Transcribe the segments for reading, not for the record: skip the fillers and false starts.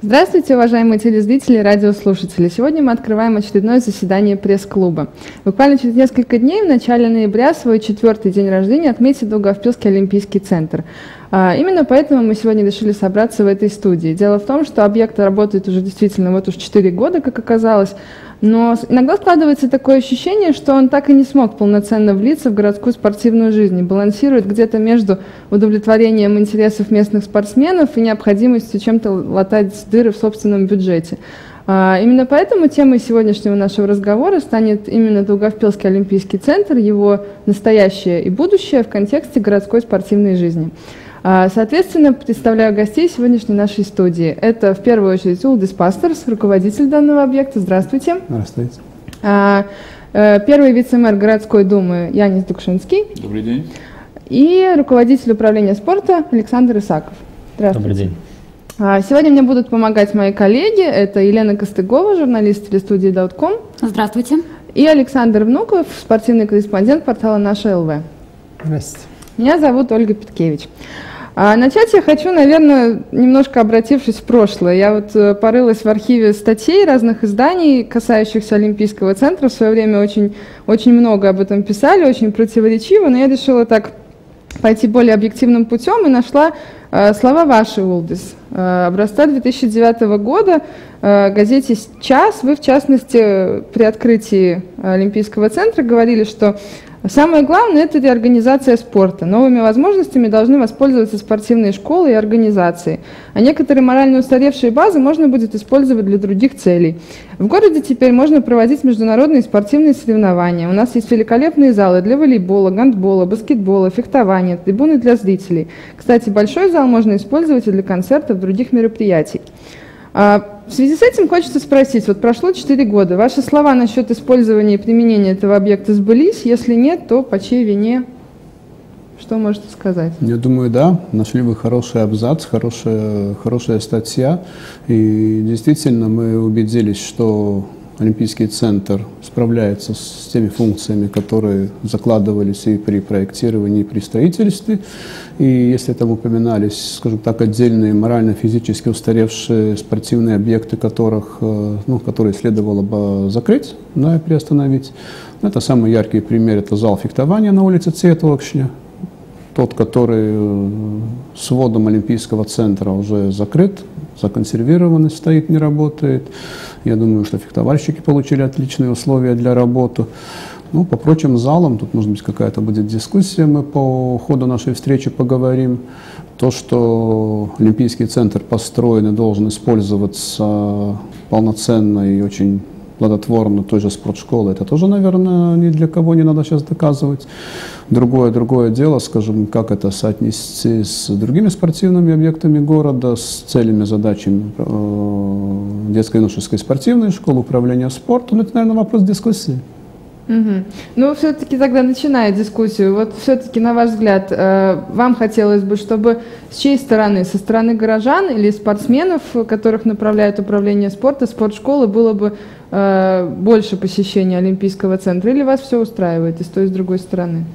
Здравствуйте, уважаемые телезрители и радиослушатели. Сегодня мы открываем очередное заседание пресс-клуба. Буквально через несколько дней, в начале ноября, свой 4-й день рождения отметит Долгопилский олимпийский центр. Именно поэтому мы сегодня решили собраться в этой студии. Дело в том, что объект работает уже действительно вот уж 4 года, как оказалось, но иногда складывается такое ощущение, что он так и не смог полноценно влиться в городскую спортивную жизнь и балансирует где-то между удовлетворением интересов местных спортсменов и необходимостью чем-то латать дыры в собственном бюджете. Именно поэтому темой сегодняшнего нашего разговора станет именно Долгопилский олимпийский центр, его настоящее и будущее в контексте городской спортивной жизни. Соответственно, представляю гостей сегодняшней нашей студии. Это в первую очередь Улдис Пасторс, руководитель данного объекта. Здравствуйте. Здравствуйте. Первый вице-мэр городской думы Янис Дукшинский. Добрый день. И руководитель управления спорта Александр Исаков. Здравствуйте. Добрый день. Сегодня мне будут помогать мои коллеги. Это Елена Костыгова, журналист телестудии .com. Здравствуйте. И Александр Внуков, спортивный корреспондент портала «Наша ЛВ». Здравствуйте. Меня зовут Ольга Петкевич. Начать я хочу, наверное, немножко обратившись в прошлое. Я вот порылась в архиве статей разных изданий, касающихся Олимпийского центра. В свое время очень много об этом писали, очень противоречиво, но я решила так пойти более объективным путем и нашла слова ваши, Улдис. Образца 2009 года в газете «Час» вы, в частности, при открытии Олимпийского центра говорили, что самое главное – это реорганизация спорта. Новыми возможностями должны воспользоваться спортивные школы и организации. А некоторые морально устаревшие базы можно будет использовать для других целей. В городе теперь можно проводить международные спортивные соревнования. У нас есть великолепные залы для волейбола, гандбола, баскетбола, фехтования, трибуны для зрителей. Кстати, большой зал можно использовать и для концертов, других мероприятий. В связи с этим хочется спросить, вот прошло 4 года, ваши слова насчет использования и применения этого объекта сбылись? Если нет, то по чьей вине? Что можете сказать? Я думаю, да, нашли вы хороший абзац, хорошая статья. И действительно мы убедились, что Олимпийский центр справляется с теми функциями, которые закладывались и при проектировании, и при строительстве. И если там упоминались, скажем так, отдельные морально-физически устаревшие спортивные объекты, которые следовало бы закрыть, да, и приостановить. Это самый яркий пример, это зал фехтования на улице Цветлокшня. Тот, который с вводом Олимпийского центра уже закрыт, законсервирован, стоит, не работает. Я думаю, что фехтовальщики получили отличные условия для работы. По прочим залам, тут, может быть, какая-то будет дискуссия, мы по ходу нашей встречи поговорим. То, что Олимпийский центр построен и должен использоваться полноценно и очень плодотворно той же спортшколы, это тоже, наверное, ни для кого не надо сейчас доказывать. Другое дело, скажем, как это соотнести с другими спортивными объектами города, с целями, задачами детской и юношеской спортивной школы, управления спортом. Это, наверное, вопрос дискуссии. Ну, все-таки тогда начиная дискуссию, вот все-таки, на ваш взгляд, вам хотелось бы, чтобы с чьей стороны, со стороны горожан или спортсменов, которых направляет управление спорта, спортшколы, было бы больше посещения Олимпийского центра, или вас все устраивает и с той, и с другой стороны?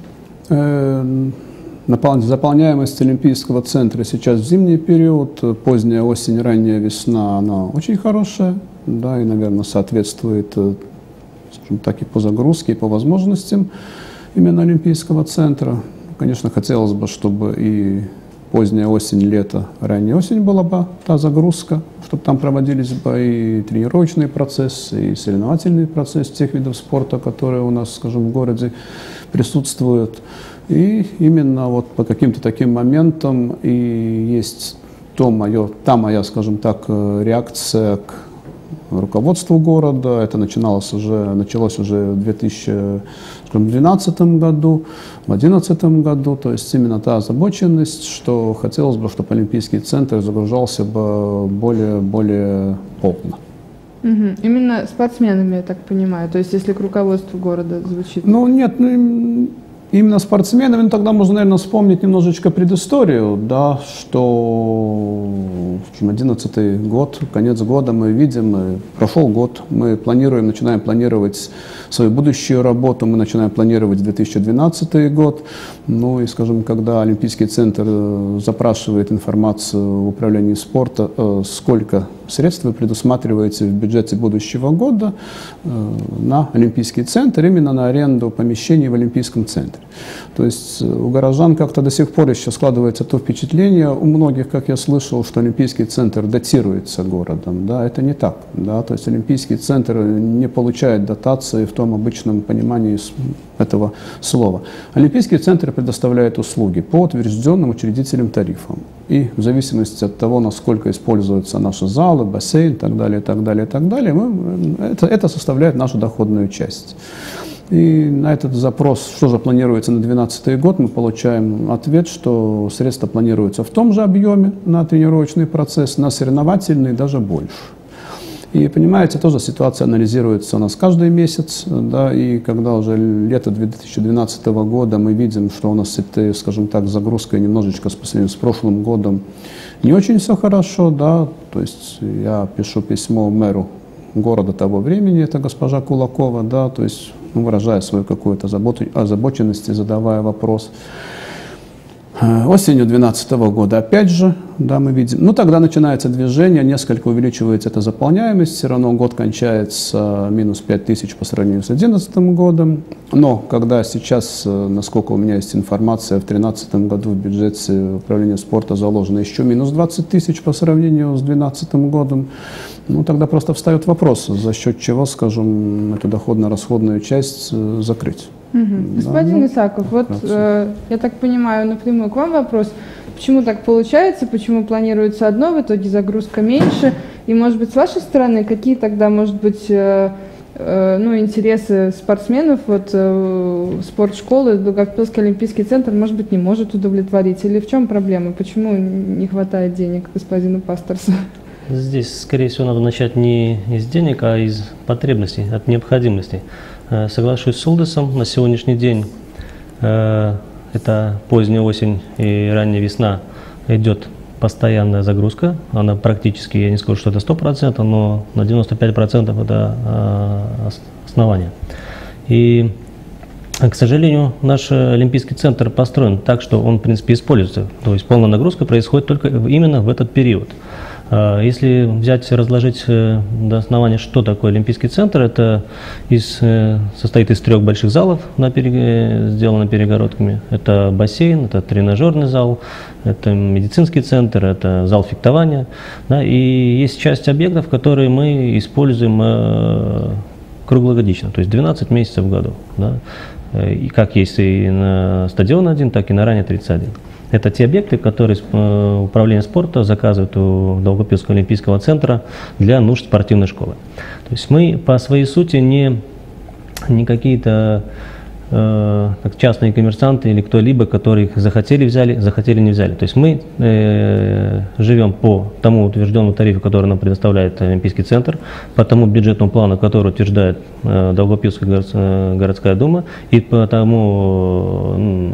Заполняемость Олимпийского центра сейчас в зимний период, поздняя осень, ранняя весна, она очень хорошая, да, и, наверное, соответствует, скажем так, и по загрузке, и по возможностям именно Олимпийского центра. Конечно, хотелось бы, чтобы и поздняя осень, лето, ранняя осень была бы та загрузка, чтобы там проводились бы и тренировочные процессы, и соревновательный процесс тех видов спорта, которые у нас, скажем, в городе присутствуют. И именно вот по каким-то таким моментам и есть та моя, скажем так, реакция к руководству города. Это началось уже в 2012 году, в 2011 году. То есть именно та озабоченность, что хотелось бы, чтобы Олимпийский центр загружался бы более полно. Именно спортсменами, я так понимаю. То есть если к руководству города звучит? Нет, именно спортсменами, тогда можно, наверное, вспомнить немножечко предысторию, да, что 2011 год, конец года мы видим, прошел год, мы начинаем планировать свою будущую работу, мы начинаем планировать 2012 год, и, скажем, когда Олимпийский центр запрашивает информацию в управлении спорта, сколько средства предусматриваете в бюджете будущего года на Олимпийский центр, именно на аренду помещений в Олимпийском центре. То есть у горожан как-то до сих пор еще складывается то впечатление, у многих, как я слышал, что Олимпийский центр датируется городом. Да, это не так. Да, то есть Олимпийский центр не получает дотации в том обычном понимании этого слова. Олимпийский центр предоставляет услуги по утвержденным учредителям тарифам. И в зависимости от того, насколько используются наши залы, бассейн и так далее, это составляет нашу доходную часть. И на этот запрос, что же планируется на 2012 год, мы получаем ответ, что средства планируются в том же объеме на тренировочный процесс, на соревновательный даже больше. И, понимаете, тоже ситуация анализируется у нас каждый месяц, да, и когда уже лето 2012 года мы видим, что у нас с этой, скажем так, загрузкой немножечко по сравнению с прошлым годом не очень все хорошо, да, то есть я пишу письмо мэру города того времени, это госпожа Кулакова, да, то есть выражая свою какую-то озабоченность и задавая вопрос. Осенью 2012 года опять же, да, мы видим, ну тогда начинается движение, несколько увеличивается эта заполняемость, все равно год кончается минус 5000 по сравнению с 2011 годом, но когда сейчас, насколько у меня есть информация, в 2013 году в бюджете управления спорта заложено еще минус 20 тысяч по сравнению с 2012 годом, ну тогда просто встает вопрос, за счет чего, скажем, эту доходно-расходную часть закрыть. Господин Исаков, вот я так понимаю, напрямую к вам вопрос. Почему так получается, почему планируется одно, в итоге загрузка меньше? И, может быть, с вашей стороны, какие тогда, может быть, интересы спортсменов, вот спортшколы, Долгопилский олимпийский центр, может быть, не может удовлетворить? Или в чем проблема? Почему не хватает денег господину Пасторсу? Здесь, скорее всего, надо начать не из денег, а из потребностей, от необходимостей. Соглашусь с Улдысом, на сегодняшний день, это поздняя осень и ранняя весна, идет постоянная загрузка. Она практически, я не скажу, что это 100%, но на 95% это основание. И, к сожалению, наш Олимпийский центр построен так, что он, в принципе, используется. То есть полная нагрузка происходит только именно в этот период. Если взять, разложить до основания, что такое Олимпийский центр, это состоит из 3 больших залов, сделанных перегородками. Это бассейн, это тренажерный зал, это медицинский центр, это зал фехтования. Да, и есть часть объектов, которые мы используем круглогодично, то есть 12 месяцев в году. Да, и как есть и на стадион 1, так и на РАНе 31. Это те объекты, которые управление спорта заказывает у Долгопилского олимпийского центра для нужд спортивной школы. То есть мы по своей сути не какие-то частные коммерсанты или кто-либо, которые их захотели взяли, захотели не взяли. То есть мы живем по тому утвержденному тарифу, который нам предоставляет Олимпийский центр, по тому бюджетному плану, который утверждает Долгопилская городская дума, и по тому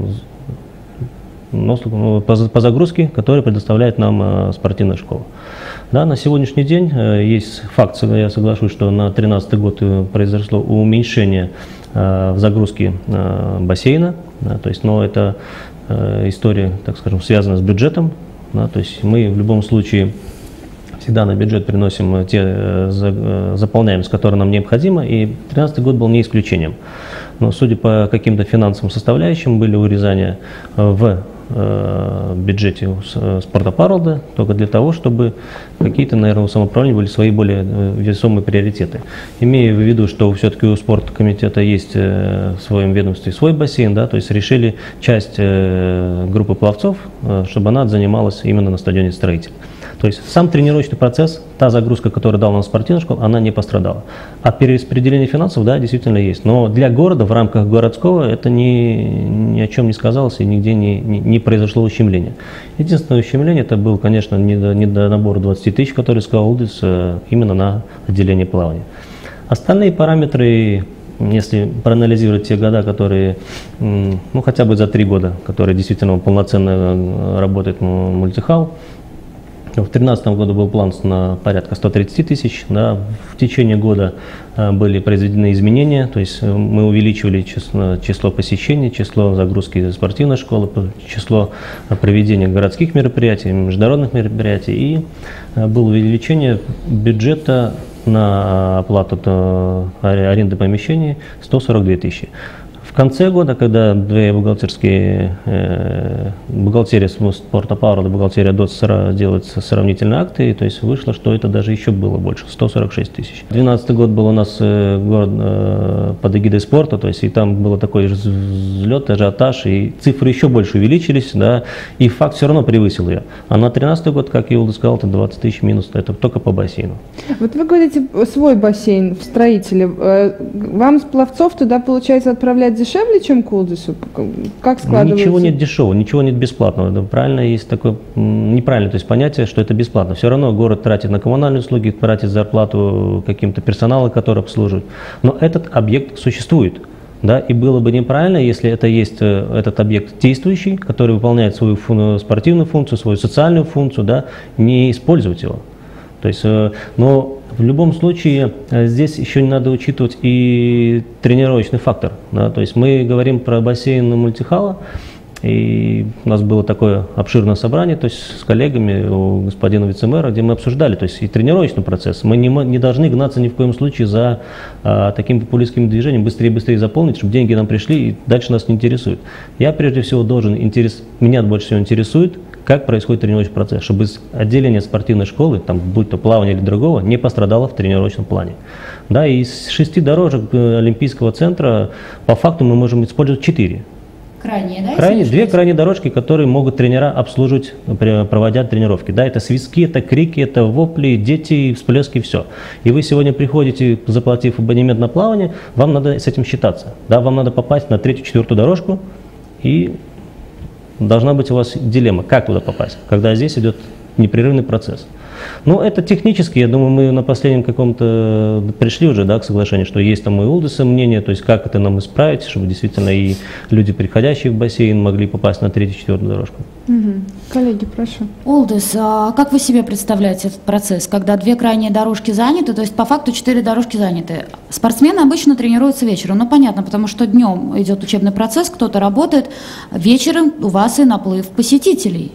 по загрузке, которую предоставляет нам спортивная школа. Да, на сегодняшний день есть факт, я соглашусь, что на 2013 год произошло уменьшение в загрузке бассейна, да, то есть, но это история, так скажем, связана с бюджетом, да, то есть мы в любом случае всегда на бюджет приносим те заполняемость, которые нам необходимо, и 2013 год был не исключением. Но судя по каким-то финансовым составляющим, были урезания в бюджете спорта только для того, чтобы какие-то, наверное, у самоуправления были свои более весомые приоритеты. Имея в виду, что все-таки у спорткомитета есть в своем ведомстве свой бассейн, да, то есть решили часть группы пловцов, чтобы она занималась именно на стадионе «Строитель». То есть сам тренировочный процесс, та загрузка, которую дал нам спортивная школа, она не пострадала. А перераспределение финансов, да, действительно есть. Но для города в рамках городского это ни о чем не сказалось и нигде не произошло ущемление. Единственное ущемление это был, конечно, не до набора 20 тысяч, который сказал Улдыс, именно на отделение плавания. Остальные параметры, если проанализировать те года, которые, хотя бы за 3 года, которые действительно полноценно работает мультихал, В 2013 году был план на порядка 130 тысяч. Да. В течение года были произведены изменения, то есть мы увеличивали число посещений, число загрузки спортивной школы, число проведения городских мероприятий, международных мероприятий, и было увеличение бюджета на оплату аренды помещений 142 тысячи. В конце года, когда две бухгалтерия спорта Павла и бухгалтерия ДОТС делают сравнительные акты, то есть вышло, что это даже еще было больше, 146 тысяч. 2012 год был у нас город под эгидой спорта, то есть и там был такой взлет, ажиотаж, и цифры еще больше увеличились, да, и факт все равно превысил ее. А на 2013 год, как я уже сказал, это 20 тысяч минус, это только по бассейну. Вот вы говорите, свой бассейн в строителе. Вам с Пловцов туда, получается, отправлять дешевле, чем к Улдису? Как складывается? Ничего нет дешевого, ничего нет бесплатного. Это правильно, есть такое неправильное, то есть понятие, что это бесплатно. Все равно город тратит на коммунальные услуги, тратит зарплату каким-то персоналу, который обслуживает. Но этот объект существует. Да, и было бы неправильно, если это есть этот объект действующий, который выполняет свою спортивную функцию, свою социальную функцию, да, не использовать его. То есть, но в любом случае здесь еще не надо учитывать и тренировочный фактор. Да, то есть мы говорим про бассейн мультихала, и у нас было такое обширное собрание, то есть с коллегами у господина вице-мэра, где мы обсуждали, то есть и тренировочный процесс. Мы не должны гнаться ни в коем случае за таким популистским движением, быстрее заполнить, чтобы деньги нам пришли и дальше нас не интересует. Я прежде всего меня больше всего интересует, как происходит тренировочный процесс, чтобы отделение спортивной школы, там, будь то плавание или другого, не пострадало в тренировочном плане. Да, и из 6 дорожек Олимпийского центра по факту мы можем использовать 4. Крайние, да? Две крайние дорожки, которые могут тренера обслуживать, проводя тренировки. Да, это свистки, это крики, это вопли, дети, всплески, все. И вы сегодня приходите, заплатив абонемент на плавание, вам надо с этим считаться. Да, вам надо попасть на 3-4 дорожку, и должна быть у вас дилемма, как туда попасть, когда здесь идет непрерывный процесс. Ну, это технически, я думаю, мы на последнем каком-то пришли уже, да, к соглашению, что есть там и у Улдиса мнение, то есть как это нам исправить, чтобы действительно и люди, приходящие в бассейн, могли попасть на 3-4 дорожку. Угу. Коллеги, прошу. Улдис, а как вы себе представляете этот процесс, когда 2 крайние дорожки заняты, то есть по факту 4 дорожки заняты? Спортсмены обычно тренируются вечером, ну понятно, потому что днем идет учебный процесс, кто-то работает, вечером у вас и наплыв посетителей.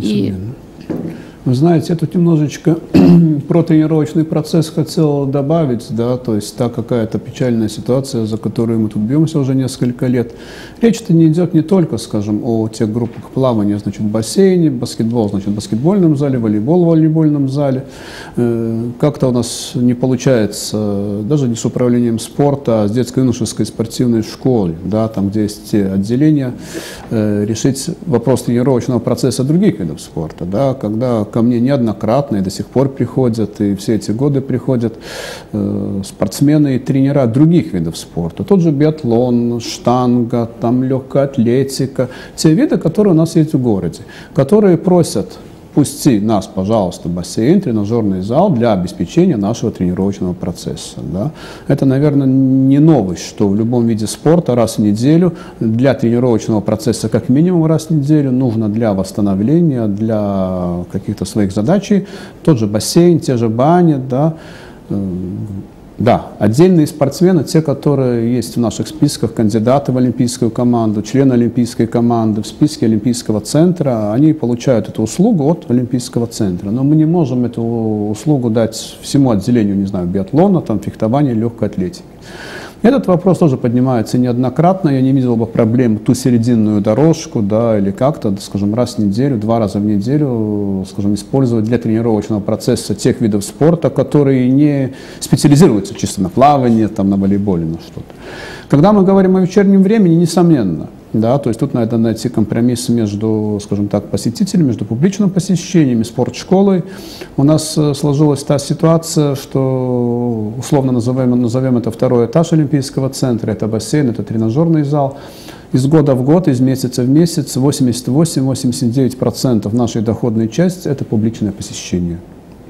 Вы знаете, я тут немножечко про тренировочный процесс хотел добавить, да, то есть та какая-то печальная ситуация, за которую мы тут бьемся уже несколько лет. Речь-то не идет не только, скажем, о тех группах плавания, значит, в бассейне, баскетбол, значит, в баскетбольном зале, волейбол в волейбольном зале. Как-то у нас не получается, даже не с управлением спорта, а с детско-юношеской спортивной школой, да, там, где есть те отделения, решить вопрос тренировочного процесса других видов спорта, да, когда ко мне неоднократно и до сих пор приходят, и все эти годы приходят спортсмены и тренера других видов спорта. Тот же биатлон, штанга, там легкая атлетика, те виды, которые у нас есть в городе, которые просят: пусти нас, пожалуйста, в бассейн, тренажерный зал для обеспечения нашего тренировочного процесса. Да? Это, наверное, не новость, что в любом виде спорта раз в неделю для тренировочного процесса как минимум раз в неделю нужно для восстановления, для каких-то своих задач тот же бассейн, те же бани, да. Да, отдельные спортсмены, те, которые есть в наших списках, кандидаты в олимпийскую команду, члены олимпийской команды, в списке Олимпийского центра, они получают эту услугу от Олимпийского центра. Но мы не можем эту услугу дать всему отделению, не знаю, биатлона, там, фехтования, легкой атлетики. Этот вопрос тоже поднимается неоднократно. Я не видел бы проблем ту серединную дорожку, да, или как-то, скажем, раз в неделю, 2 раза в неделю, скажем, использовать для тренировочного процесса тех видов спорта, которые не специализируются чисто на плавании, там, на волейболе, на что-то. Когда мы говорим о вечернем времени, несомненно, да, то есть тут надо найти компромисс между, скажем так, посетителями, между публичным посещением и спортшколой. У нас сложилась та ситуация, что условно назовем это 2-й этаж Олимпийского центра, это бассейн, это тренажерный зал. Из года в год, из месяца в месяц 88-89% нашей доходной части – это публичное посещение.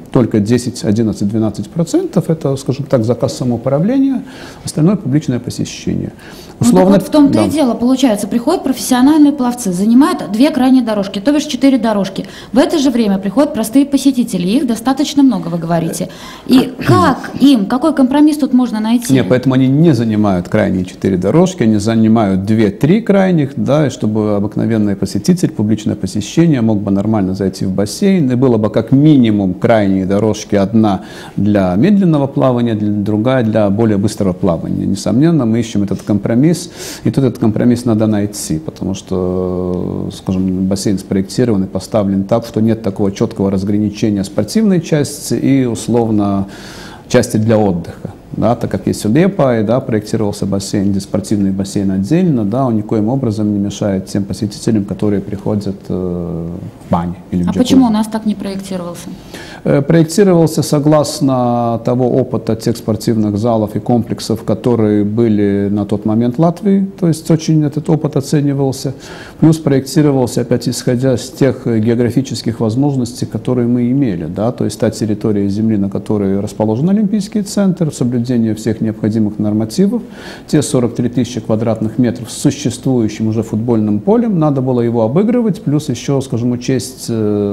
только 10, 11, 12% это, скажем так, заказ самоуправления, остальное публичное посещение. Условно, вот в том-то и дело, получается, приходят профессиональные пловцы, занимают 2 крайние дорожки, то бишь 4 дорожки. В это же время приходят простые посетители, их достаточно много, вы говорите. И как им, какой компромисс тут можно найти? Нет, поэтому они не занимают крайние 4 дорожки, они занимают 2-3 крайних, да, и чтобы обыкновенный посетитель, публичное посещение мог бы нормально зайти в бассейн, и было бы как минимум крайние дорожки, одна для медленного плавания, другая для более быстрого плавания. Несомненно, мы ищем этот компромисс. И тут этот компромисс надо найти, потому что, скажем, бассейн спроектирован и поставлен так, что нет такого четкого разграничения спортивной части и, условно, части для отдыха. Да, так как есть Удепа, да, проектировался бассейн, где спортивный бассейн отдельно, да, он никоим образом не мешает тем посетителям, которые приходят в бане или в джакузи. Почему у нас так не проектировался? Проектировался согласно того опыта тех спортивных залов и комплексов, которые были на тот момент в Латвии, то есть очень этот опыт оценивался, плюс проектировался опять исходя из тех географических возможностей, которые мы имели, да, то есть та территория земли, на которой расположен Олимпийский центр, соблюдение всех необходимых нормативов, те 43 тысячи квадратных метров с существующим уже футбольным полем, надо было его обыгрывать, плюс еще, скажем, учесть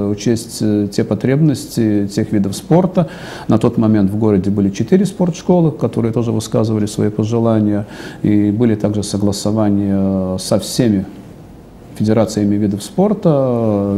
те потребности тех видов спорта. На тот момент в городе были 4 спортшколы, которые тоже высказывали свои пожелания, и были также согласования со всеми федерациями видов спорта,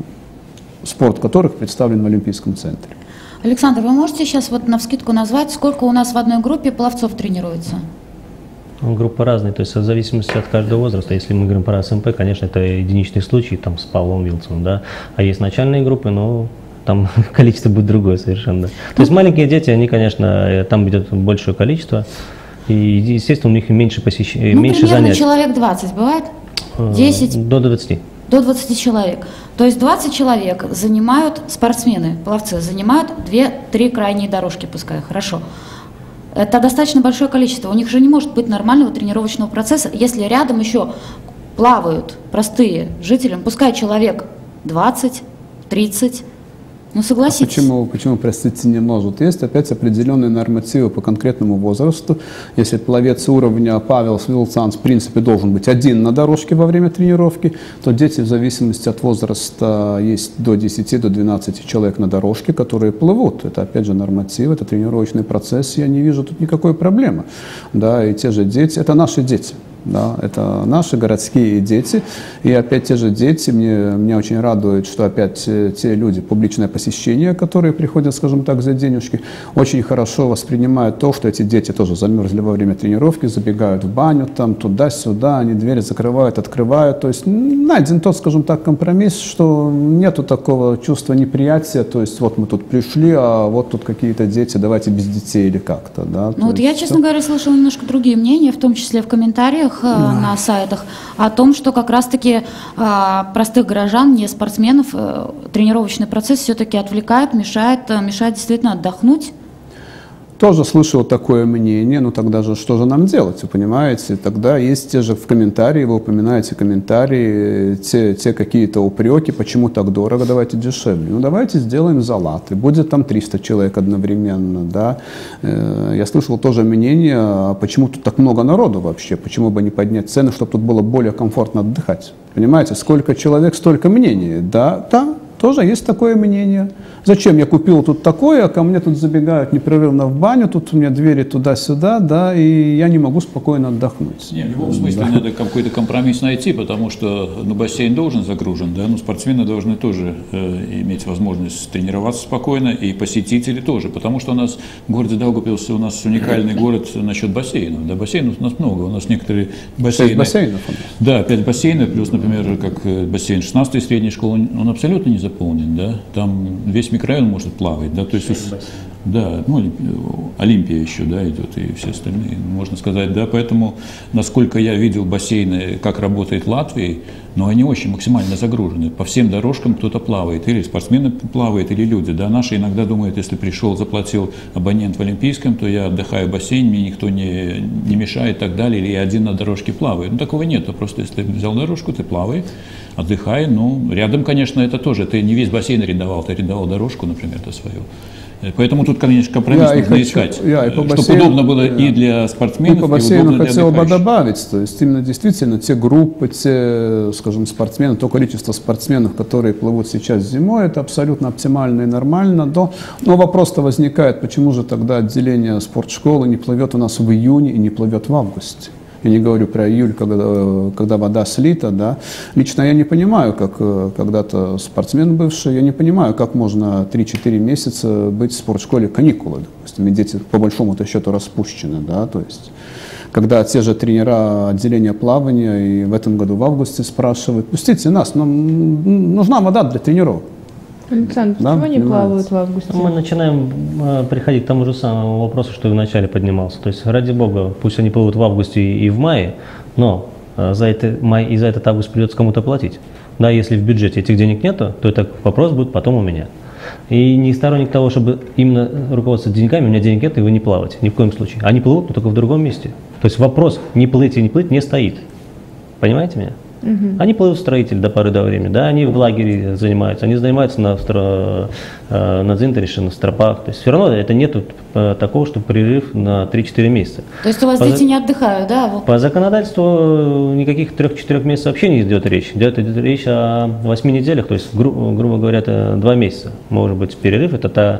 спорт которых представлен в Олимпийском центре. Александр, вы можете сейчас вот навскидку назвать, сколько у нас в одной группе пловцов тренируется? Группы разные, то есть в зависимости от каждого возраста. Если мы говорим про СМП, конечно, это единичный случай, там с Павлом Вилсоном, да. А есть начальные группы, но там количество будет другое совершенно. То есть маленькие дети, они, конечно, там идет большее количество, и, естественно, у них меньше посещений, меньше занятий. Человек 20 бывает? 10? До 20. До 20 человек. То есть 20 человек занимают, спортсмены, пловцы, занимают 2-3 крайние дорожки, пускай, хорошо. Это достаточно большое количество. У них же не может быть нормального тренировочного процесса, если рядом еще плавают простые жители, пускай человек 20, 30. Ну, согласитесь. Почему, простите, не может? Есть опять определенные нормативы по конкретному возрасту. Если пловец уровня Павел Вилсанс в принципе должен быть один на дорожке во время тренировки, то дети в зависимости от возраста есть до 10, до 12 человек на дорожке, которые плывут. Это опять же нормативы, это тренировочный процесс, я не вижу тут никакой проблемы. Да, и те же дети, это наши дети. Да, это наши городские дети, и опять те же дети, меня очень радует, что опять те люди, публичное посещение, которые приходят, скажем так, за денежки, очень хорошо воспринимают то, что эти дети тоже замерзли во время тренировки, забегают в баню, там туда-сюда, они двери закрывают, открывают, то есть найден тот, скажем так, компромисс, что нету такого чувства неприятия, то есть вот мы тут пришли, а вот тут какие-то дети, давайте без детей или как-то. Да, ну вот я, честно говоря, слышала немножко другие мнения, в том числе в комментариях, на сайтах, о том, что как раз-таки простых горожан, не спортсменов, тренировочный процесс все-таки отвлекает, мешает действительно отдохнуть. Тоже слышал такое мнение, ну тогда же что же нам делать, вы понимаете? Тогда есть те же в комментарии, вы упоминаете комментарии, те какие-то упреки, почему так дорого, давайте дешевле. Ну давайте сделаем за латы, будет там 300 человек одновременно, да. Я слышал тоже мнение, почему тут так много народу вообще, почему бы не поднять цены, чтобы тут было более комфортно отдыхать. Понимаете, сколько человек, столько мнений, да, там тоже есть такое мнение. Зачем я купил тут такое, а ко мне тут забегают непрерывно в баню, тут у меня двери туда-сюда, да, и я не могу спокойно отдохнуть. Нет, в любом смысле надо какой-то компромисс найти, потому что бассейн должен загружен, да, но спортсмены должны тоже иметь возможность тренироваться спокойно, и посетители тоже, потому что у нас в городе Даугавпилс, у нас уникальный город насчет бассейнов, да, бассейнов у нас много, у нас некоторые бассейны. 6 бассейнов у нас. Да, 5 бассейнов, плюс, например, как бассейн 16-й средней школы, он абсолютно не заполнен, да, там весь микрорайон может плавать, да, то есть, да, ну, Олимпия еще, да, идет, и все остальные, можно сказать, да, поэтому, насколько я видел бассейны, как работает в Латвии, но они очень максимально загружены, по всем дорожкам кто-то плавает, или спортсмены плавают, или люди, да, наши иногда думают, если пришел, заплатил абонент в Олимпийском, то я отдыхаю в бассейне, мне никто не мешает и так далее, или я один на дорожке плаваю, ну, такого нет, просто если ты взял дорожку, ты плаваешь, отдыхай. Ну, рядом, конечно, это тоже. Ты не весь бассейн арендовал, ты арендовал дорожку, например, свою. Поэтому тут, конечно, компромисс нужно искать, чтобы удобно было и для спортсменов, и по бассейну хотел бы добавить, то есть именно действительно те группы, те, скажем, спортсмены, то количество спортсменов, которые плывут сейчас зимой, это абсолютно оптимально и нормально. Но вопрос-то возникает, почему же тогда отделение спортшколы не плывет у нас в июне и не плывет в августе? Я не говорю про июль, когда вода слита, да. Лично я не понимаю, как когда-то спортсмен бывший, я не понимаю, как можно 3-4 месяца быть в спортшколе каникулы, допустим, и дети по большому-то счету распущены, да, то есть, когда те же тренера отделения плавания и в этом году в августе спрашивают, пустите нас, нам нужна вода для тренеров. Александр, почему они плавают в августе? Мы начинаем приходить к тому же самому вопросу, что и вначале поднимался. То есть, ради бога, пусть они плывут в августе и в мае, но за этот август придется кому-то платить. Да, если в бюджете этих денег нету, то этот вопрос будет потом у меня. И не сторонник того, чтобы именно руководствоваться деньгами, у меня денег нет, и вы не плаваете, ни в коем случае. Они плывут, но только в другом месте. То есть вопрос не плыть и не плыть не стоит. Понимаете меня? Они плывут в строитель до поры до времени, да, они в лагере занимаются, они занимаются на Дзинтерише, на стропах. То есть все равно это нет такого, что прерыв на 3-4 месяца. То есть у вас дети не отдыхают, да? По законодательству никаких 3-4 месяцев вообще не идет речь. Идет речь о 8 неделях, то есть, грубо говоря, это 2 месяца. Может быть, перерыв, это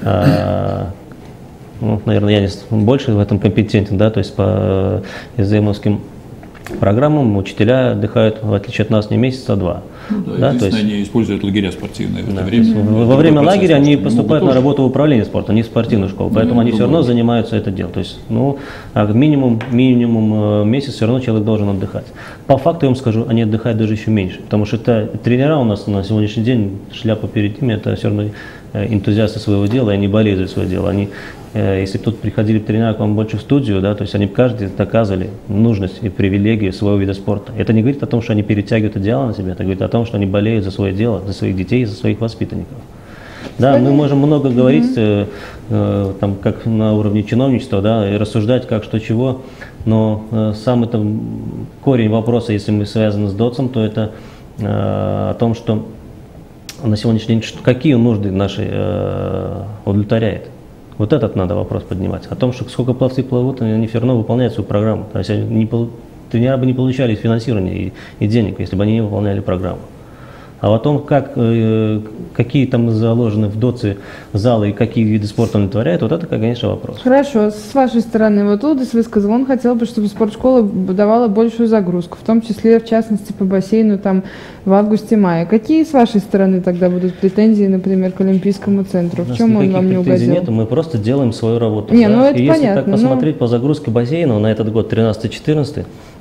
ну, наверное, я больше в этом компетентен, да, то есть по ЕЗМовским программам учителя отдыхают, в отличие от нас, не месяц, а 2. Ну, да, то есть они используют лагеря спортивные в это время. Во время лагеря они поступают на работу в управление спорта, не в спортивную школу, поэтому они все равно занимаются это делом. То есть, ну, минимум месяц все равно человек должен отдыхать. По факту, я вам скажу, они отдыхают даже еще меньше, потому что это тренера у нас на сегодняшний день, шляпа перед ними, это все равно энтузиасты своего дела, и они болеют за свое дело. Они, если тут приходили тренера к вам больше в студию, да, то есть они каждый доказывали нужность и привилегию своего вида спорта. Это не говорит о том, что они перетягивают одеяло на себя, это говорит о том, что они болеют за свое дело, за своих детей, за своих воспитанников. Да, мы можем много говорить, там, как на уровне чиновничества, да, и рассуждать, как, что, чего, но самый там корень вопроса, если мы связаны с ДОЦом, то это о том, что на сегодняшний день какие нужды наши удовлетворяет. Вот этот надо вопрос поднимать. О том, что сколько пловцы плывут, они все равно выполняют свою программу. То есть тренера бы не получали финансирования и денег, если бы они не выполняли программу. А о том, какие там заложены в ДОЦе залы и какие виды спорта он удовлетворяет, вот это, конечно, вопрос. Хорошо. С вашей стороны, вот Лудис высказал, он хотел бы, чтобы спортшкола давала большую загрузку, в том числе, в частности, по бассейну там в августе-мае. Какие с вашей стороны тогда будут претензии, например, к Олимпийскому центру? В чем он вам не угодил? Нет, мы просто делаем свою работу. Не, да? Ну это и понятно, если так посмотреть по загрузке бассейна на этот год 13-14,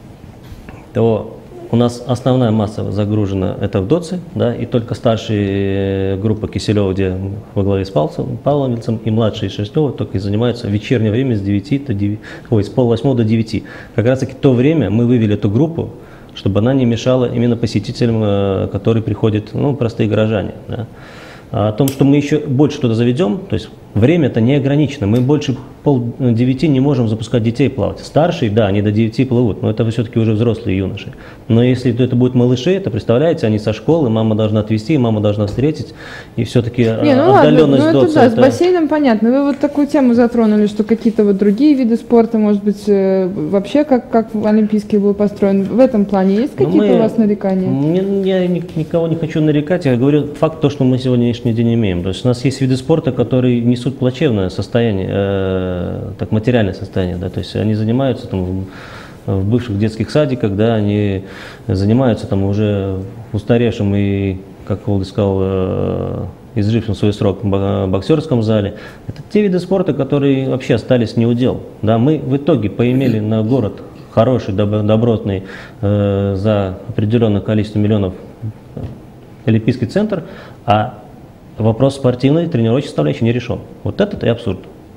то у нас основная масса загружена это в ДОЦе, да, и только старшие группы Киселева, где во главе с Павлом Вильцем, и младшие Шерстнева только и занимаются в вечернее время с 8:30 до 9. Как раз таки в то время мы вывели эту группу, чтобы она не мешала именно посетителям, которые приходят, ну, простые горожане. Да. А о том, что мы еще больше туда заведем, то есть время-то не ограничено, мы больше 8:30 не можем запускать детей плавать. Старшие, да, они до 9 плывут, но это все-таки уже взрослые юноши. Но если это будут малыши, это, представляете, они со школы, мама должна отвезти, мама должна встретить, и все-таки отдаленность ДОЦа. Да, с бассейном понятно. Вы вот такую тему затронули, что какие-то вот другие виды спорта, может быть, вообще как олимпийский был построен. В этом плане есть какие-то у вас нарекания? Я никого не хочу нарекать, я говорю факт то, что мы сегодняшний день имеем. То есть у нас есть виды спорта, которые несут плачевное состояние, так материальное состояние, да, то есть они занимаются там в бывших детских садиках, да, они занимаются там уже в устаревшем и, как Володя сказал, изжившем свой срок в боксерском зале. Это те виды спорта, которые вообще остались неудел. Да, мы в итоге поимели на город хороший, добротный, за определенное количество миллионов олимпийский центр, а вопрос спортивной тренировочной составляющей не решен. Вот это и абсурд.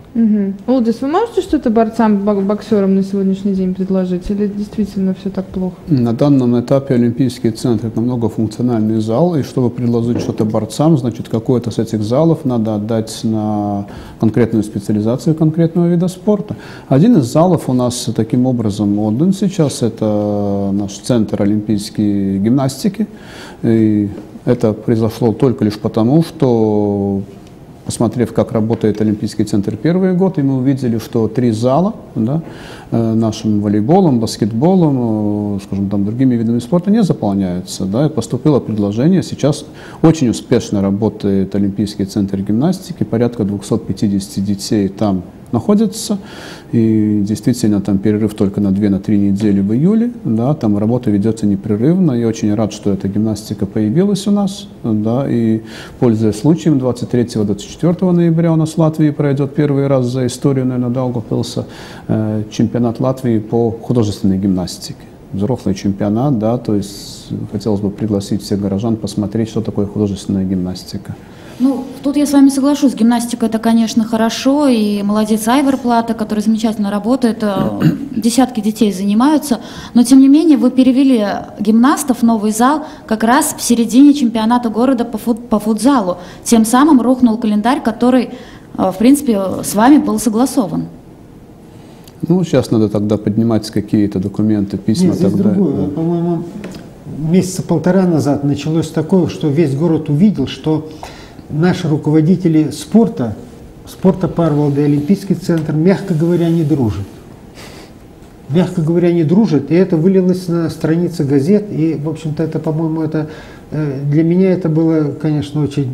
Улдис, вы можете что-то борцам, боксерам на сегодняшний день предложить? Или действительно все так плохо? На данном этапе Олимпийский центр – это многофункциональный зал, и чтобы предложить что-то борцам, значит, какой-то с этих залов надо отдать на конкретную специализацию конкретного вида спорта. Один из залов у нас таким образом отдан сейчас – это наш центр олимпийской гимнастики. И это произошло только лишь потому, что, посмотрев, как работает Олимпийский центр первый год, и мы увидели, что 3 зала, да, нашим волейболом, баскетболом, скажем, там, другими видами спорта не заполняются. Да, и поступило предложение. Сейчас очень успешно работает Олимпийский центр гимнастики, порядка 250 детей там находится, и действительно там перерыв только на 2-3 недели в июле, да, там работа ведется непрерывно. Я очень рад, что эта гимнастика появилась у нас, да, и, пользуясь случаем, 23-24 ноября у нас в Латвии пройдет первый раз за историю, наверное, Даугавпилса чемпионат Латвии по художественной гимнастике. Взрослый чемпионат, да, то есть хотелось бы пригласить всех горожан посмотреть, что такое художественная гимнастика. Ну, тут я с вами соглашусь, гимнастика это, конечно, хорошо, и молодец Айвар Плата, который замечательно работает, десятки детей занимаются, но тем не менее вы перевели гимнастов в новый зал как раз в середине чемпионата города по футзалу, тем самым рухнул календарь, который, в принципе, с вами был согласован. Ну, сейчас надо тогда поднимать какие-то документы, письма. Нет, здесь тогда. другое. По-моему, месяца 1,5 назад началось такое, что весь город увидел, что наши руководители спорта Парвалда и Олимпийский центр, мягко говоря, не дружат. Мягко говоря, не дружат, и это вылилось на страницы газет, и, в общем-то, это, по-моему, это для меня это было, конечно, очень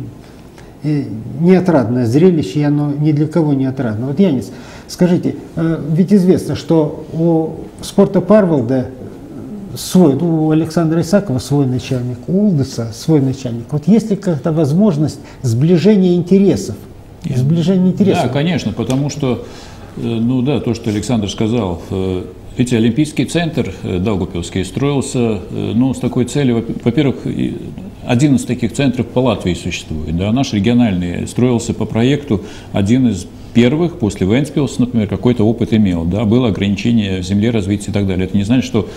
неотрадное зрелище, и оно ни для кого не отрадно. Вот, Янис, скажите, ведь известно, что у спорта Парвалда свой, у Александра Исакова свой начальник, у Улдиса свой начальник. Вот есть ли какая-то возможность сближения интересов? Да, конечно, потому что, ну да, то, что Александр сказал, Олимпийский центр Даугавпилский строился, ну, с такой целью, во-первых, 11 таких центров по Латвии существует, да, наш региональный строился по проекту, один из первых, после Вентспилса, например, какой-то опыт имел, да, было ограничение в земле, развития и так далее. Это не значит, что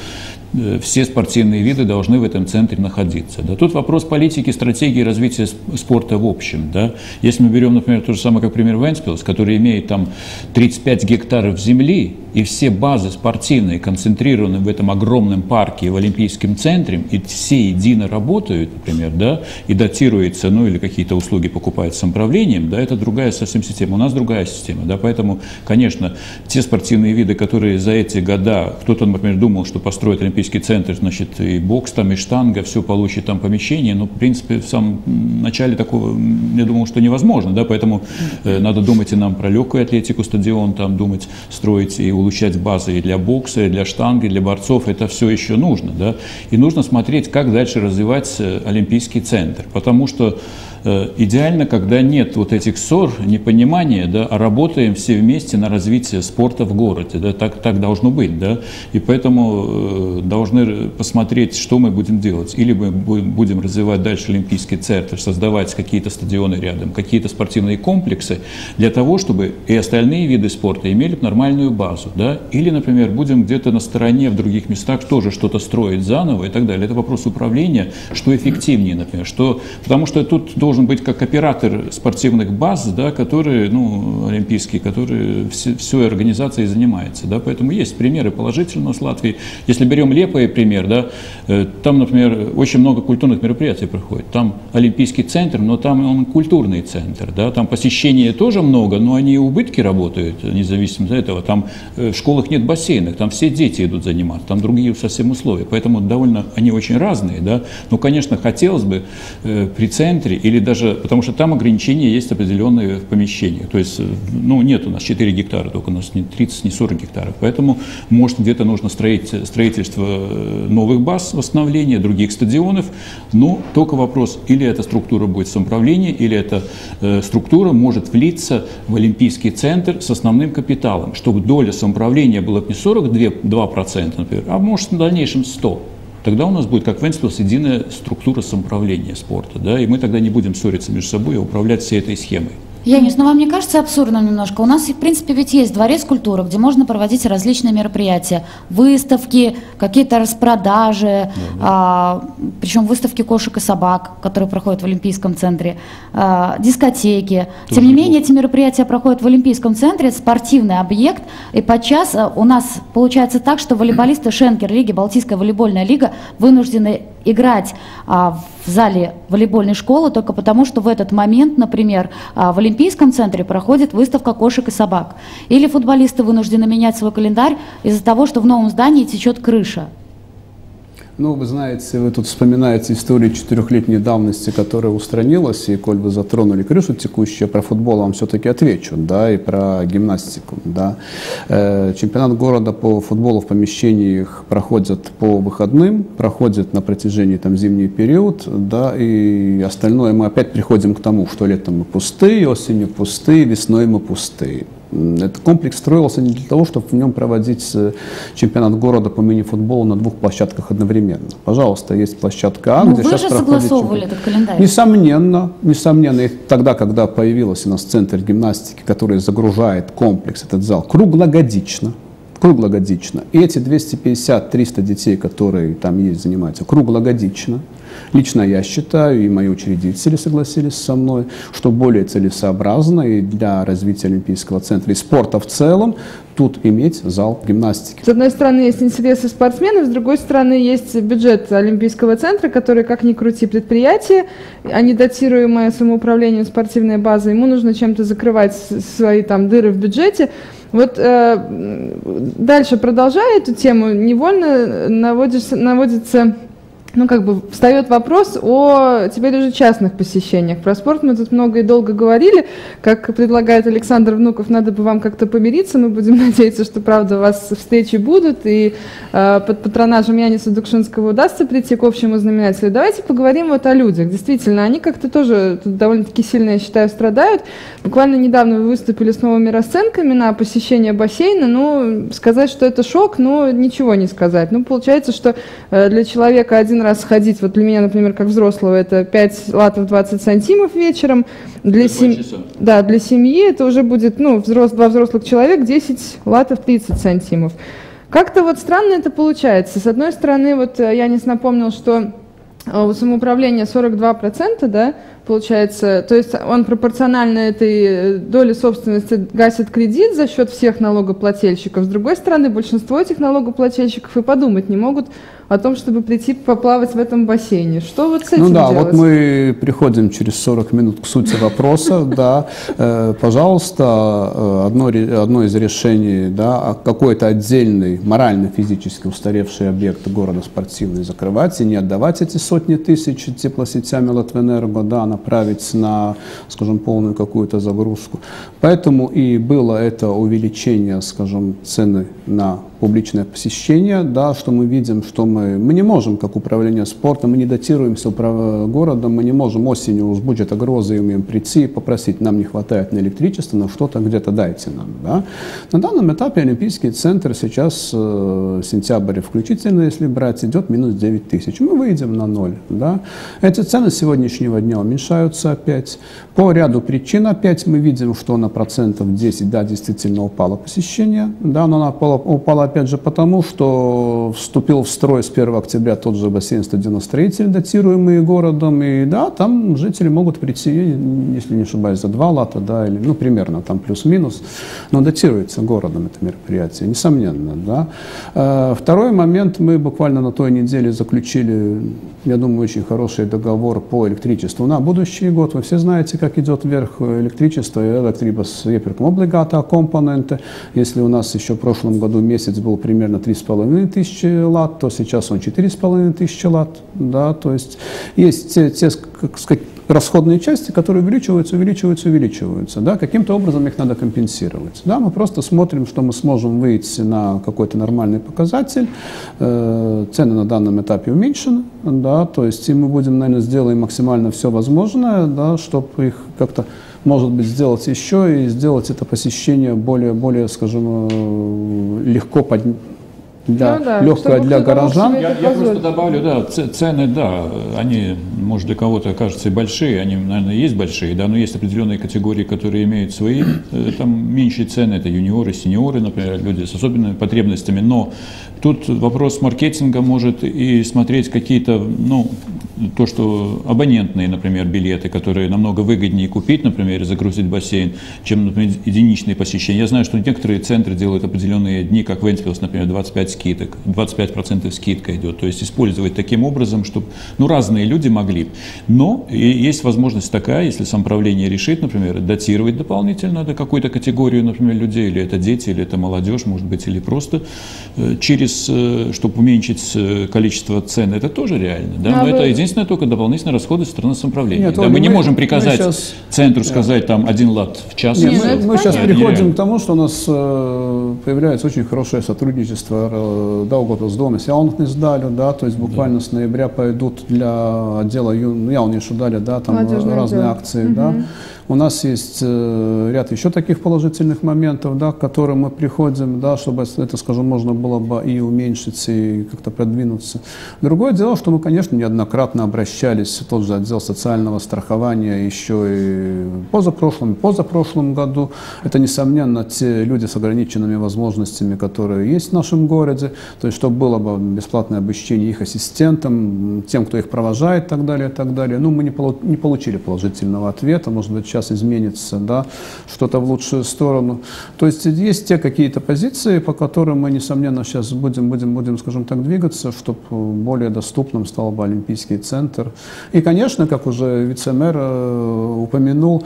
все спортивные виды должны в этом центре находиться. Да. Тут вопрос политики, стратегии развития спорта в общем. Да. Если мы берем, например, то же самое, как пример Вентспилс, который имеет там 35 гектаров земли, и все базы спортивные концентрированы в этом огромном парке в Олимпийском центре, и все едино работают, например, да, и датируется, ну или какие-то услуги покупают самоуправлением, да, это другая совсем система. У нас другая система, да, поэтому, конечно, те спортивные виды, которые за эти года, кто-то, например, думал, что построит Олимпийский центр, значит, и бокс там, и штанга, все получит там помещение, но, в принципе, в самом начале такого, я думал, что невозможно, да, поэтому надо думать и нам про легкую атлетику, стадион, там, думать, строить и улучшать базы и для бокса, и для штанги, и для борцов, это все еще нужно, да, и нужно смотреть, как дальше развивать Олимпийский центр, потому что идеально, когда нет вот этих ссор, непонимания, да, а работаем все вместе на развитие спорта в городе. Да, так должно быть. Да, и поэтому должны посмотреть, что мы будем делать. Или мы будем развивать дальше Олимпийский центр, создавать какие-то стадионы рядом, какие-то спортивные комплексы для того, чтобы и остальные виды спорта имели нормальную базу. Да, или, например, будем где-то на стороне в других местах тоже что-то строить заново и так далее. Это вопрос управления, что эффективнее, например. Потому что тут должен быть как оператор спортивных баз, да, которые, ну, олимпийские, которые всей организацией занимается. Да, поэтому есть примеры положительные с Латвии. Если берем Лепой пример, да, там, например, очень много культурных мероприятий проходит. Там Олимпийский центр, но там он культурный центр. Да, там посещения тоже много, но они убытки работают, независимо от этого. Там в школах нет бассейнов, там все дети идут заниматься, там другие совсем условия. Поэтому довольно они очень разные. Да. Но, конечно, хотелось бы при центре или даже, потому что там ограничения есть определенные в помещениях. То есть, ну, нет у нас 4 гектара, только у нас не 30, не 40 гектаров. Поэтому, может, где-то нужно строительство новых баз, восстановление других стадионов. Но только вопрос, или эта структура будет самоуправление, или эта структура может влиться в Олимпийский центр с основным капиталом, чтобы доля самоуправления была не 42%, например, а может, в дальнейшем 100%. Тогда у нас будет, как Вентспилс, единая структура самоуправления спорта. Да, и мы тогда не будем ссориться между собой, а управлять всей этой схемой. Янис, ну вам не кажется абсурдным немножко? У нас, в принципе, ведь есть дворец культуры, где можно проводить различные мероприятия, выставки, какие-то распродажи, причем выставки кошек и собак, которые проходят в Олимпийском центре, дискотеки. Тем не менее, эти мероприятия проходят в Олимпийском центре, это спортивный объект, и подчас у нас получается так, что волейболисты Шенкер-лиги, Балтийская волейбольная лига, вынуждены играть в зале волейбольной школы только потому, что в этот момент, например, в Олимпийском центре проходит выставка кошек и собак. Или футболисты вынуждены менять свой календарь из-за того, что в новом здании течет крыша. Ну, вы знаете, вы тут вспоминаете историю 4-летней давности, которая устранилась, и, коль вы затронули крышу текущую, про футбол вам все-таки отвечу, да, и про гимнастику, да. Чемпионат города по футболу в помещениях проходит по выходным, проходит на протяжении там зимний период, да, и остальное мы опять приходим к тому, что летом мы пустые, осенью пустые, весной мы пустые. Этот комплекс строился не для того, чтобы в нем проводить чемпионат города по мини-футболу на 2 площадках одновременно. Пожалуйста, есть площадка А, Но где вы сейчас же проходит согласовывали этот календарь. Несомненно. И тогда, когда появился у нас центр гимнастики, который загружает комплекс, этот зал, круглогодично. И эти 250-300 детей, которые там есть, занимаются круглогодично. Лично я считаю, и мои учредители согласились со мной, что более целесообразно и для развития Олимпийского центра и спорта в целом тут иметь зал гимнастики. С одной стороны, есть интересы спортсменов, с другой стороны, есть бюджет Олимпийского центра, который, как ни крути, предприятие, а не датируемое самоуправлением спортивной базы. Ему нужно чем-то закрывать свои там дыры в бюджете. Вот дальше, продолжая эту тему, невольно наводится, встает вопрос о теперь уже частных посещениях. Про спорт мы тут много и долго говорили. Как предлагает Александр Внуков, надо бы вам как-то помириться. Мы будем надеяться, что, правда, у вас встречи будут, и под патронажем Яниса Дукшинского удастся прийти к общему знаменателю. Давайте поговорим вот о людях. Действительно, они как-то тоже тут довольно-таки сильно, я считаю, страдают. Буквально недавно вы выступили с новыми расценками на посещение бассейна. Сказать, что это шок, ничего не сказать. Получается, что для человека один раз сходить, вот для меня, например, как взрослого, это 5 латов 20 сантимов вечером. Для семьи это уже будет, два взрослых человек, 10 латов 30 сантимов. Как-то вот странно это получается. С одной стороны, вот Янис напомнил, что у самоуправления 42%, да, получается, то есть он пропорционально этой доле собственности гасит кредит за счет всех налогоплательщиков. С другой стороны, большинство этих налогоплательщиков и подумать не могут о том, чтобы прийти поплавать в этом бассейне. Что вот с этим делать? Вот мы приходим через 40 минут к сути вопроса. Да, пожалуйста, одно из решений, да, какой-то отдельный морально-физически устаревший объект города спортивный закрывать и не отдавать эти сотни тысяч теплосетями Латвэнерго, да, направить на, скажем, полную какую-то загрузку. Поэтому и было это увеличение, скажем, цены на публичное посещение, да, что мы видим, что мы не можем, как управление спортом, мы не датируемся городом, мы не можем осенью с бюджета грозы умеем прийти и попросить, нам не хватает на электричество, на что-то где-то дайте нам. Да. На данном этапе Олимпийский центр сейчас, сентябрь включительно, если брать, идет минус 9 тысяч. Мы выйдем на ноль. Да. Эти цены с сегодняшнего дня уменьшаются опять. По ряду причин опять мы видим, что на 10%, да, действительно упало посещение, да, но она упала опять же потому, что вступил в строй с 1 октября тот же бассейн-стадионостроитель, датируемый городом, и да, там жители могут прийти, если не ошибаюсь, за 2 лата, да, или, примерно, там плюс-минус, но датируется городом это мероприятие, несомненно, да. Второй момент, мы буквально на той неделе заключили, я думаю, очень хороший договор по электричеству на будущий год. Вы все знаете, как идет вверх электричество, электрибас iepirkuma obligātā компонента. Если у нас еще в прошлом году месяц был примерно 3500 лат, то сейчас он 4500 лат. Да, то есть есть те расходные части, которые увеличиваются. Да, каким-то образом их надо компенсировать. Да, мы просто смотрим, что мы сможем выйти на какой-то нормальный показатель. Цены на данном этапе уменьшены. Да, то есть и мы будем, наверное, сделаем максимально все возможное, да, чтобы их как-то, может быть, сделать еще и сделать это посещение более, скажем, легко легкая для горожан. Я просто добавлю, да, цены, да, они, может, для кого-то кажутся и большие, они, наверное, есть большие, да, но есть определенные категории, которые имеют свои, там, меньшие цены, это юниоры, сеньоры, например, люди с особенными потребностями, но тут вопрос маркетинга может и смотреть какие-то, ну, то, что абонентные, например, билеты, которые намного выгоднее купить, например, и загрузить бассейн, чем, например, единичные посещения. Я знаю, что некоторые центры делают определенные дни, как Вентспилс, например, 25% скидка идет. То есть использовать таким образом, чтобы, ну, разные люди могли. Но и есть возможность такая, если самоуправление решит, например, датировать дополнительно до какой-то категории, например, людей, или это дети, или это молодежь, может быть, или просто через, чтобы уменьшить количество цен, это тоже реально. Да? Но это единственное только дополнительные расходы со стороны самоуправления. Нет, да, мы не можем приказать центру сказать там 1 лат в час. Нет, мы сейчас приходим к тому, что у нас появляется очень хорошее сотрудничество с Домом Jaunatnes daļu, да, то есть буквально с ноября пойдут для отдела Jauniešu daļa, да, там разные акции, да. У нас есть ряд еще таких положительных моментов, да, к которым мы приходим, да, чтобы это, скажем, можно было бы и уменьшить, и как-то продвинуться. Другое дело, что мы, конечно, неоднократно обращались в тот же отдел социального страхования еще и позапрошлом году. Это, несомненно, те люди с ограниченными возможностями, которые есть в нашем городе, то есть чтобы было бы бесплатное обучение их ассистентам, тем, кто их провожает и так далее, и так далее. Ну, мы не получили положительного ответа, может быть, сейчас изменится, да, что-то в лучшую сторону. То есть есть те какие-то позиции, по которым мы, несомненно, сейчас будем, скажем так, двигаться, чтобы более доступным стал бы Олимпийский центр. И, конечно, как уже вице-мэр упомянул,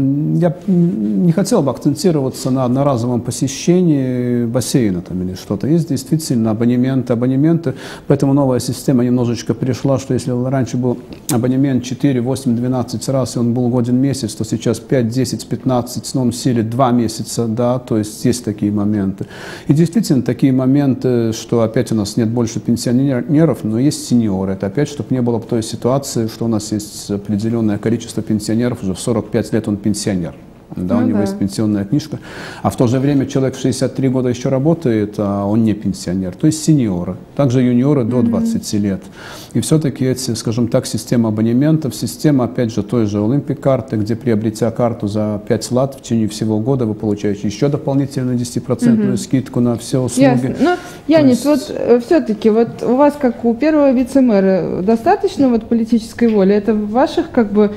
я не хотел бы акцентироваться на одноразовом посещении бассейна там, или что-то. Есть действительно абонементы, поэтому новая система немножечко пришла, что если раньше был абонемент 4, 8, 12 раз, и он был годен месяц, то сейчас 5, 10, 15, в новом силе 2 месяца, да, то есть есть такие моменты. И действительно такие моменты, что опять у нас нет больше пенсионеров, но есть сеньоры. Это опять, чтобы не было той ситуации, что у нас есть определенное количество пенсионеров, уже в 45 лет он пенсионер. Да, у него есть пенсионная книжка, а в то же время человек в 63 года еще работает, а он не пенсионер, то есть сеньоры, также юниоры до 20 лет. И все-таки эти, скажем так, система абонементов, система, опять же, той же Olympic карты, где, приобретя карту за 5 лат в течение всего года, вы получаете еще дополнительную 10% скидку на все услуги. Ясно. Но, Янис, вот все-таки вот у вас, как у первого вице-мэра, достаточно вот политической воли? Это в ваших, как бы,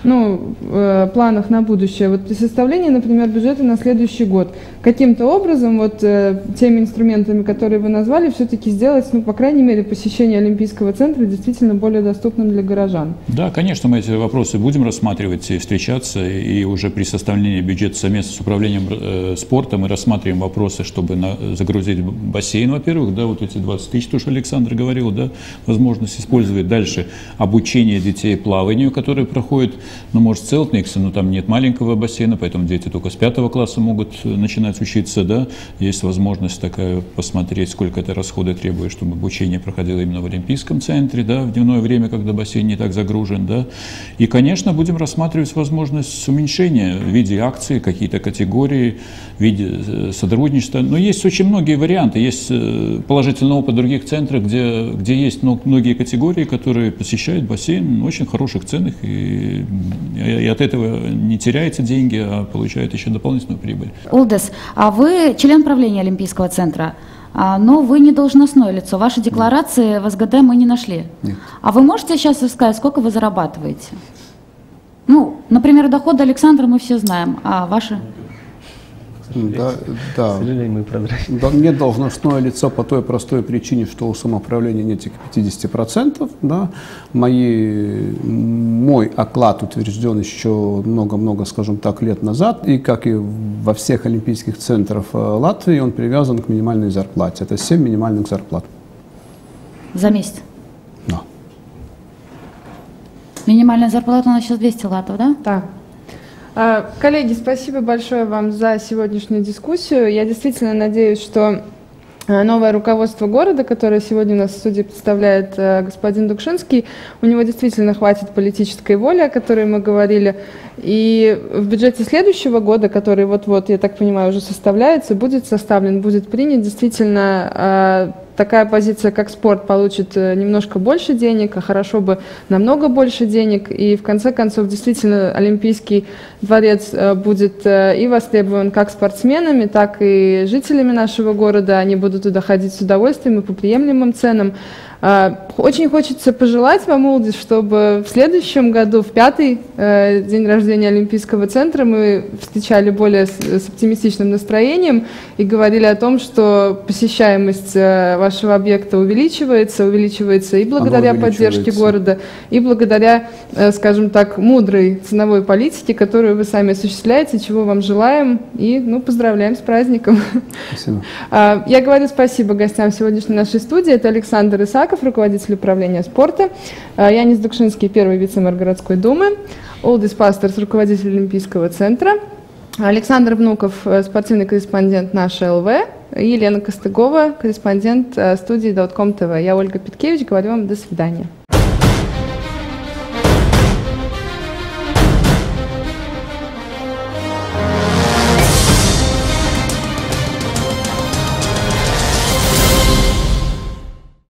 планах на будущее, вот при составлении, например, бюджета на следующий год, каким-то образом вот теми инструментами, которые вы назвали, все-таки сделать, по крайней мере, посещение Олимпийского центра действительно более доступным для горожан? Да, конечно, мы эти вопросы будем рассматривать и встречаться, и уже при составлении бюджета совместно с управлением спорта мы рассматриваем вопросы, чтобы загрузить бассейн, во-первых, да, вот эти 20 тысяч, то, что Александр говорил, да, возможность использовать дальше обучение детей плаванию, которое проходит. Может, Целтникса, но там нет маленького бассейна, поэтому дети только с 5 класса могут начинать учиться, да. Есть возможность такая посмотреть, сколько это расходы требует, чтобы обучение проходило именно в Олимпийском центре, да, в дневное время, когда бассейн не так загружен, да. И, конечно, будем рассматривать возможность уменьшения в виде акций, какие-то категории, в виде сотрудничества. Но есть очень многие варианты. Есть положительный опыт других центров, где есть многие категории, которые посещают бассейн в очень хороших ценах, и от этого не теряете деньги, а получает еще дополнительную прибыль. Улдес, а вы член правления Олимпийского центра, но вы не должностное лицо. Ваши декларации в СГД мы не нашли. Нет. А вы можете сейчас сказать, сколько вы зарабатываете? Например, доходы Александра мы все знаем, а ваши? Да. К сожалению, мы прозрачны. Нет должностное лицо по той простой причине, что у самоуправления нет этих 50%. Да. Мой оклад утвержден еще много-много, скажем так, лет назад. И как и во всех олимпийских центрах Латвии, он привязан к минимальной зарплате. Это 7 минимальных зарплат. За месяц? Да. Минимальная зарплата у нас сейчас 200 латов, да? Да. Коллеги, спасибо большое вам за сегодняшнюю дискуссию. Я действительно надеюсь, что новое руководство города, которое сегодня у нас в студии представляет господин Дукшинский. У него действительно хватит политической воли, о которой мы говорили. И в бюджете следующего года, который вот-вот, я так понимаю, уже составляется, будет составлен, будет принят действительно такая позиция, как спорт, получит немножко больше денег, а хорошо бы намного больше денег. И в конце концов, действительно, Олимпийский дворец будет и востребован как спортсменами, так и жителями нашего города. Они будут туда ходить с удовольствием и по приемлемым ценам. Очень хочется пожелать вам, Улдис, чтобы в следующем году, в 5-й день рождения Олимпийского центра, мы встречали более с оптимистичным настроением и говорили о том, что посещаемость вашего объекта увеличивается и благодаря поддержке города, и благодаря, скажем так, мудрой ценовой политике, которую вы сами осуществляете, чего вам желаем, и поздравляем с праздником. Спасибо. Я говорю спасибо гостям сегодняшней нашей студии. Это Александр Исаков, руководитель управления спорта, Янис Дукшинский, первый вице-мэр городской думы, Улдис Пасторс, руководитель Олимпийского центра, Александр Внуков, спортивный корреспондент «Наша ЛВ», и Елена Костыгова, корреспондент студии .com TV. Я Ольга Питкевич, говорю вам до свидания.